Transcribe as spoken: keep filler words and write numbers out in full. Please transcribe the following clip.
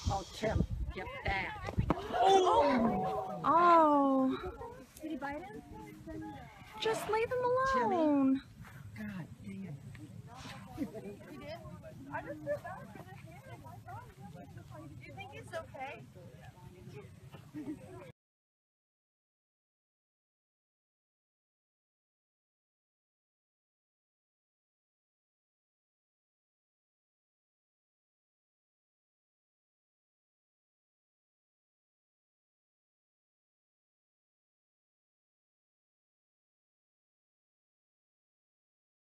Oh, Tim, get that. Oh! Oh! Did he bite him? Just leave him alone. God damn. He did? I just feel bad for the kid. Do you think he's okay?